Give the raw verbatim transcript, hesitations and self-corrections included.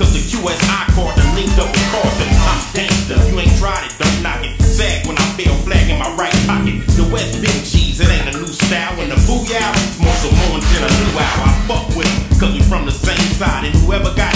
cause the Q S I card done linked up with caution. I'm gangster, you ain't tried it, don't knock it. Sag when I feel flag in my right pocket. The West big cheese, it ain't a new style. And the Boo-Yaa, it's more Samoans than a new owl. I fuck with them, cause we from the same side. And whoever got